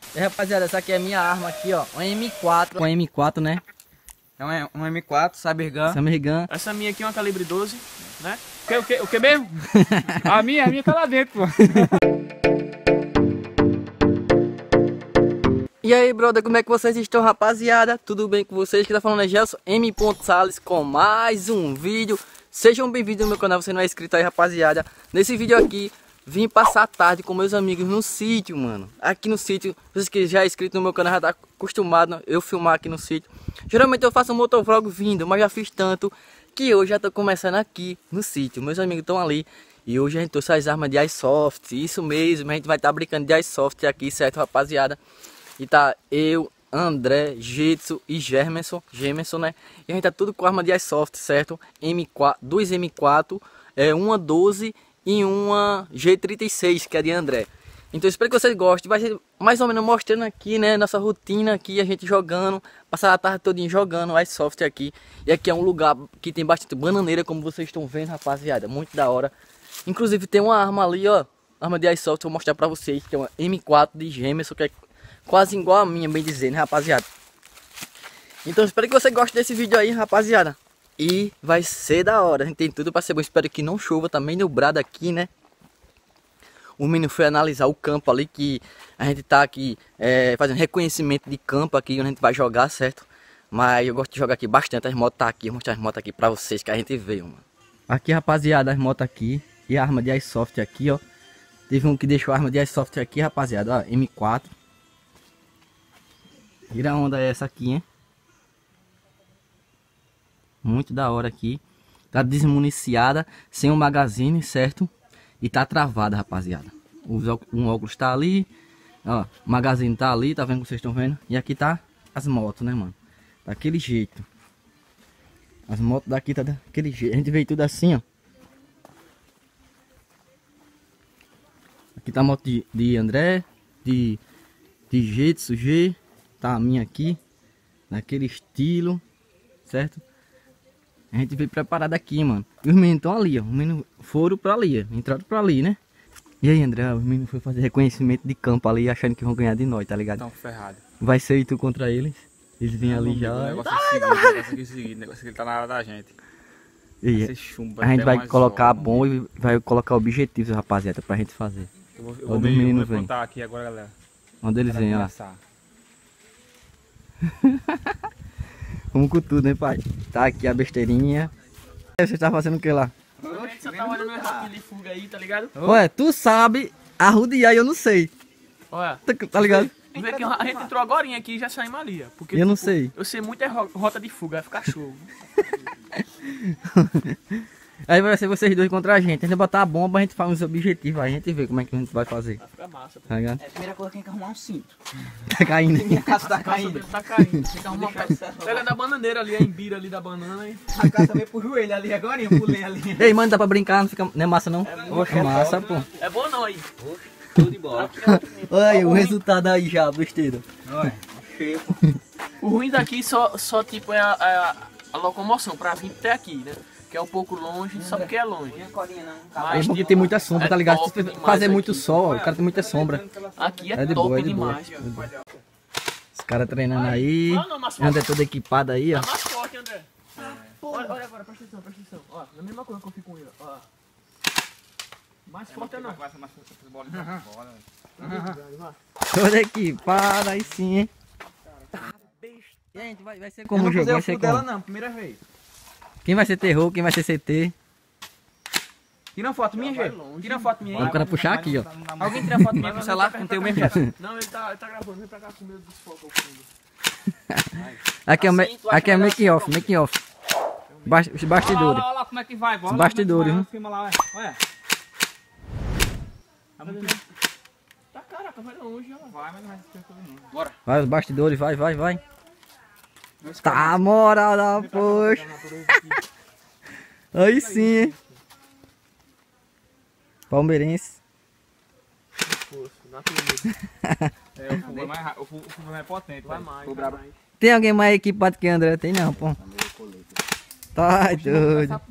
E rapaziada, essa aqui é a minha arma aqui, ó. Um M4. Um M4, né? É um M4, Saber Gun. Essa minha aqui é uma calibre 12, né? O que mesmo? a minha tá lá dentro, pô. E aí, brother, como é que vocês estão, rapaziada? Tudo bem com vocês? Que tá falando é Gelson M. Salles com mais um vídeo. Sejam bem-vindos ao meu canal, você não é inscrito aí, rapaziada. Nesse vídeo aqui, vim passar a tarde com meus amigos no sítio, mano. Aqui no sítio, vocês que já é inscrito no meu canal já tá acostumado eu filmar aqui no sítio. Geralmente eu faço um motovlog vindo, mas já fiz tanto que hoje já tô começando aqui no sítio. Meus amigos estão ali e hoje a gente trouxe as armas de Airsoft. Isso mesmo, a gente vai estar brincando de Airsoft aqui, certo, rapaziada? E tá eu, André, Jetson e Gemerson, né? E a gente tá tudo com arma de Airsoft, certo? M4, duas M4, uma 12 e uma G36, que é de André. Então espero que vocês gostem. Vai ser mais ou menos mostrando aqui, né, nossa rotina aqui, a gente jogando, passar a tarde todinha jogando Airsoft aqui. E aqui é um lugar que tem bastante bananeira, como vocês estão vendo, rapaziada, muito da hora. Inclusive tem uma arma ali, ó, arma de Airsoft, vou mostrar pra vocês, que é uma M4 de Gemerson, que é quase igual a minha, bem dizer, né, rapaziada? Então espero que você goste desse vídeo aí, rapaziada. E vai ser da hora, a gente tem tudo pra ser bom. Espero que não chova, também nublado aqui, né? O menino foi analisar o campo ali, que a gente tá aqui fazendo reconhecimento de campo aqui, onde a gente vai jogar, certo? Mas eu gosto de jogar aqui bastante, as motos tá aqui, vou mostrar as motos aqui pra vocês, que a gente veio, mano. Aqui, rapaziada, as motos aqui e a arma de Airsoft aqui, ó. Teve um que deixou a arma de Airsoft aqui, rapaziada, ó, M4. Vira onda é essa aqui, hein? Muito da hora aqui. Tá desmuniciada, sem o magazine, certo? E tá travada, rapaziada. Um óculos tá ali, ó, o magazine tá ali, tá vendo que vocês estão vendo? E aqui tá as motos, né, mano? Daquele jeito. As motos daqui tá daquele jeito. A gente veio tudo assim, ó. Aqui tá a moto de André, de Jetson G. Tá a minha aqui, naquele estilo, certo? A gente veio preparado aqui, mano. E os meninos estão ali, ó. Os meninos foram pra ali, ó. Entraram pra ali, né? E aí, André, os meninos foram fazer reconhecimento de campo ali, achando que vão ganhar de nós, tá ligado? Estão ferrados. Vai ser e tu contra eles. Eles vêm ali já. O negócio aqui tá na hora da gente. E a gente vai colocar a bomba e vai colocar objetivos, rapaziada, pra gente fazer. Eu vou contar aqui agora, galera. Onde eles vêm, ó. Vamos com tudo, né, pai? Tá aqui a besteirinha. Você tá fazendo o que lá? Você tá olhando meu rapinho de fuga aí, tá ligado? Ué, tu sabe arrodear e eu não sei. Olha, tá ligado? vê que a gente entrou agora aqui e já saímos ali, ó. Porque eu não sei. Eu sei muito rota de fuga, vai ficar show. Aí vai ser vocês dois contra a gente. A gente vai botar a bomba, a gente faz uns objetivos, aí a gente vê como é que a gente vai fazer. Vai ficar massa. Tá ligado? A primeira coisa que tem que arrumar um cinto. Tá caindo. Minha casa tá caindo. Tá caindo. Tem que arrumar pega da bananeira ali, a embira ali da banana e... A casa veio pro joelho ali agora e eu pulei ali. Ei, mano, dá pra brincar, não é massa não? É massa, pô. É bom não aí. Tudo de bola. Olha o resultado aí já, besteira. Olha, cheio. O ruim daqui só tipo é a locomoção pra vir até aqui, né? Que é um pouco longe, só porque é longe. Mas porque tem muita sombra, tá ligado? Se demais fazer muito aqui. sol, o cara tem muita sombra. Aqui é de top boa, demais. Os caras treinando aí. André todo equipado aí, ó. Tá mais forte, André. Olha agora, presta atenção. Ó, na mesma coisa que eu fico com ele, ó. Mais forte não. Todo equipado aí sim, hein? Gente, vai ser como o jogo? Vai ser dela como? não, primeira vez. Quem vai ser terror, quem vai ser CT? Tira uma foto minha, gente. Tira uma foto minha aí. O cara puxar aqui, ó. Alguém tira uma foto minha com o celular, não tem o mesmo gesto. Não, ele tá gravando, vem pra cá com medo dos focos ao fundo. Aqui é making off, making off. Os bastidores. Olha lá como é que vai. Os bastidores, hein? Filma lá, olha. Tá, caraca, vai longe, ó. Vai, mas não vai ser tudo não. Bora. Vai, os bastidores, vai. Tá, moral da poxa. Aí sim, hein? Palmeirense. O fogo é mais potente. Vai mais. Tem alguém mais equipado que André? Tem não, pô. Tá doido.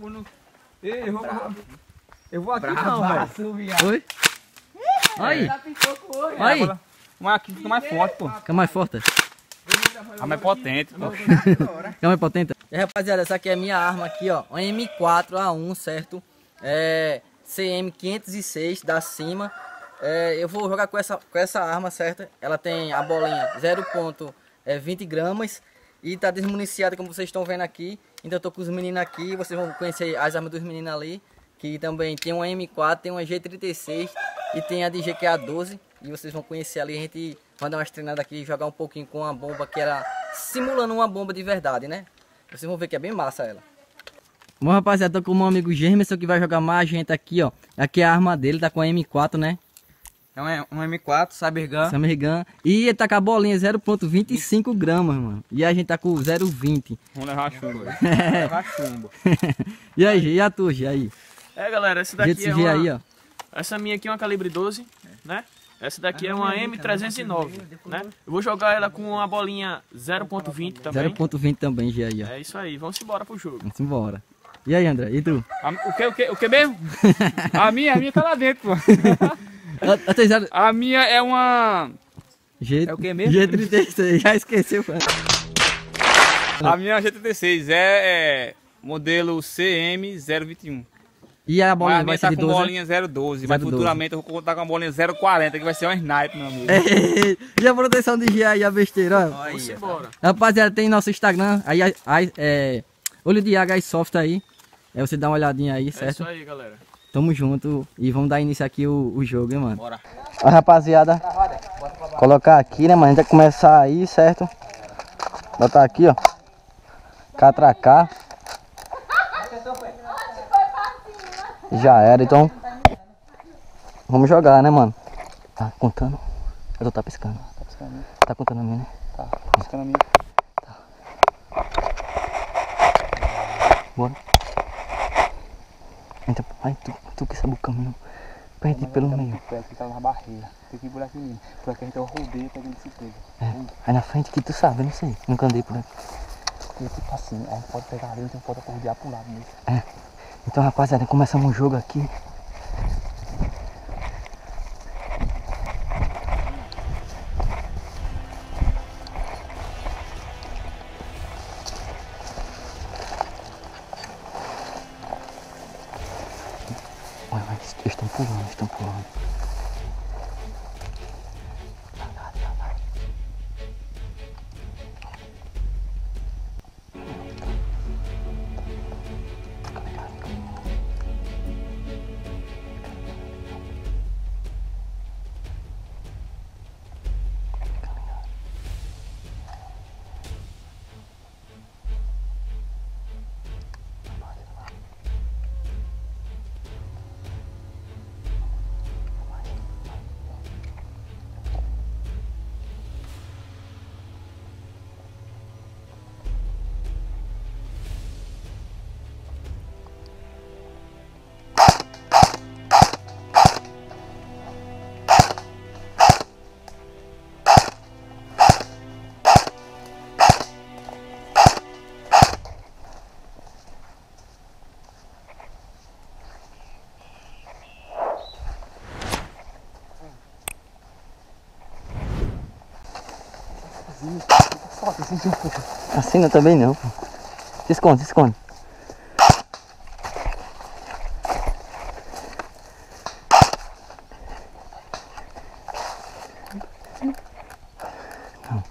Eu vou aqui não, velho. Oi? Aí. Aí. Mas aqui fica mais forte, pô. Fica mais forte. A mais potente, pô. Fica mais potente. E rapaziada, essa aqui é a minha arma aqui, ó. Um M4A1, certo? É CM506 da cima. Eu vou jogar com essa arma, certo? Ela tem a bolinha 0,20 gramas e tá desmuniciada, como vocês estão vendo aqui. Então eu tô com os meninos aqui, vocês vão conhecer as armas dos meninos ali, que também tem uma M4, tem uma G36 e tem a de GQA12. E vocês vão conhecer ali, a gente vai dar umas treinadas aqui, jogar um pouquinho com uma bomba que era simulando uma bomba de verdade, né? Vocês vão ver que é bem massa ela. Bom, rapaziada, tô com o meu amigo Germerson que vai jogar mais gente aqui, ó. Aqui é a arma dele, tá com a M4, né? É um M4, Cybergun. Cybergun. E ele tá com a bolinha 0,25 gramas, mano. E a gente tá com 0,20. Vamos levar chumbo. Levar chumbo. E aí, e a tua, aí? Galera, essa daqui é uma... aí, ó. Essa minha aqui é uma calibre 12, né? Essa daqui é uma M309, né? Eu vou jogar ela com uma bolinha 0.20 também. 0.20 também, aí, ó. É isso aí, vamos embora pro jogo. Vamos embora. E aí, André, e tu? O que mesmo? A minha tá lá dentro, pô. A minha é uma... É o que mesmo? G36, já esqueceu. A minha G36 é modelo CM021. E a bolinha vai ser de 12? Com bolinha 012, mas futuramente eu vou contar com a bolinha 040, que vai ser um sniper, meu amigo. E a proteção de G aí, a besteira, ó. Vamos embora. Rapaziada, tem nosso Instagram, aí Olho de Água Soft aí. Aí você dá uma olhadinha aí, certo? É isso aí, galera. Tamo junto e vamos dar início aqui o jogo, hein, mano. Bora. Ó, rapaziada, colocar aqui, né, mano? A gente vai começar aí, certo? Botar aqui, ó. Catracar. Já era, então. Vamos jogar, né, mano? Tá contando? Eu tô tá piscando. Tá piscando. Tá contando a minha, né? Tá piscando a minha. Tá. Bora. Entra, vai, tu que sabe o caminho. Perde pelo meio. Aqui tá na barreira. Tem que ir por aqui mesmo. Por aqui a gente é o rodeio pra bicicleta. Aí na frente que tu sabe, eu não sei. Nunca andei por aqui. E tipo assim, a gente pode pegar ali, então pode rodear pro lado mesmo. Então, rapaziada, começamos o jogo aqui. Vai, estão pulando. Assim não também não, pô. Se esconde. Não.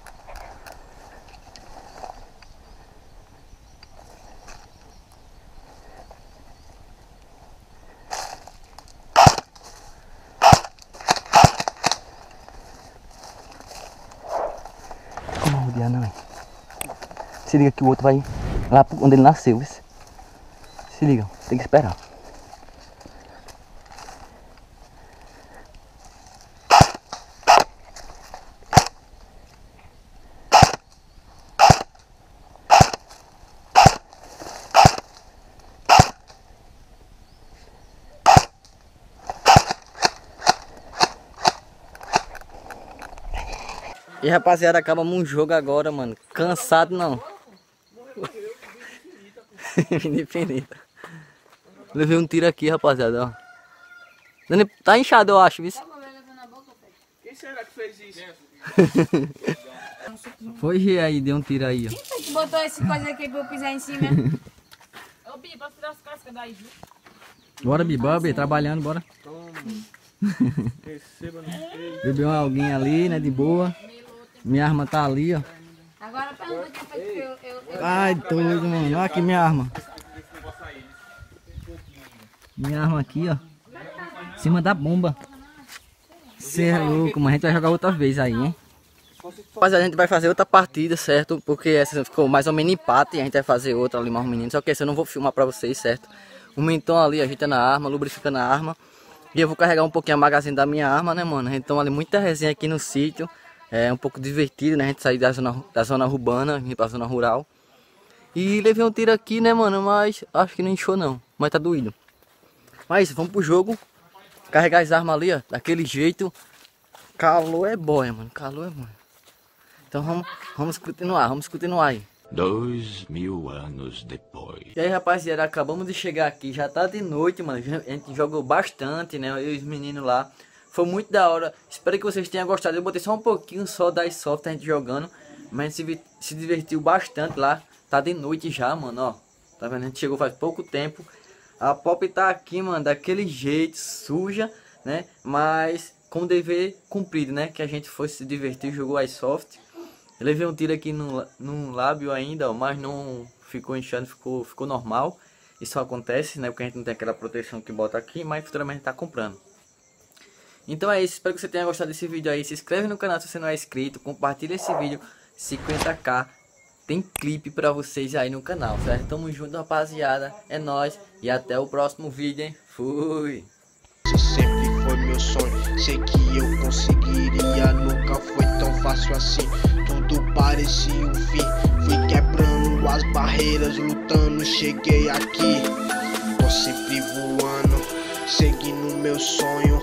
Como rodear não, hein? Se liga que o outro vai lá onde ele nasceu. Se liga, tem que esperar. E rapaziada, acabamos um jogo agora, mano. Cansado não. Infinita. Levei um tiro aqui, rapaziada, ó. Tá inchado, eu acho, viu? Quem será que fez isso? Foi G aí, deu um tiro aí, ó. Quem foi que botou essa coisa aqui pra eu pisar em cima? Ô, Bi, posso tirar as cascas daí, viu? Bora, Bibob, trabalhando, bora. Receba no peito. Bebeu alguém ali, né, de boa. Minha arma tá ali, ó. Agora pergunta quem foi que eu... Ai, doido, mano. Olha aqui minha arma. Minha arma aqui, ó. Em cima da bomba. Cê é louco, mas a gente vai jogar outra vez aí, hein? Rapaziada, a gente vai fazer outra partida, certo? Porque essa ficou mais ou menos empate e a gente vai fazer outra ali mais um menino. Só que essa eu não vou filmar pra vocês, certo? O mentão ali ajeitando a arma, lubrificando a arma. E eu vou carregar um pouquinho a magazine da minha arma, né, mano? Então ali muita resenha aqui no sítio. É um pouco divertido, né? A gente sair da zona urbana, vir pra zona rural. E levei um tiro aqui, né, mano? Mas acho que não inchou não. Mas tá doído. Mas vamos pro jogo. Carregar as armas ali, ó. Daquele jeito. Calor é boia, mano. Calor é boia. Então vamos continuar aí. 2000 anos depois. E aí, rapaziada, acabamos de chegar aqui. Já tá de noite, mano. A gente jogou bastante, né? Eu e os meninos lá. Foi muito da hora. Espero que vocês tenham gostado. Eu botei só um pouquinho só da Airsoft a gente jogando. Mas a gente se divertiu bastante lá. Tá de noite já, mano, ó. Tá vendo? A gente chegou faz pouco tempo. A Pop tá aqui, mano, daquele jeito, suja, né? Mas com dever cumprido, né? Que a gente foi se divertir, jogou Airsoft. Eu levei um tiro aqui no lábio ainda, ó, mas não ficou inchando, ficou normal. Isso acontece, né? Porque a gente não tem aquela proteção que bota aqui, mas futuramente a gente tá comprando. Então é isso, espero que você tenha gostado desse vídeo aí. Se inscreve no canal se você não é inscrito, compartilha esse vídeo. 50k, tem clipe pra vocês aí no canal, certo? Tamo junto, rapaziada, é nóis. E até o próximo vídeo, hein? Fui! Sempre foi meu sonho, sei que eu conseguiria. Nunca foi tão fácil assim, tudo parecia um fim. Fui quebrando as barreiras, lutando, cheguei aqui. Tô sempre voando, seguindo meu sonho.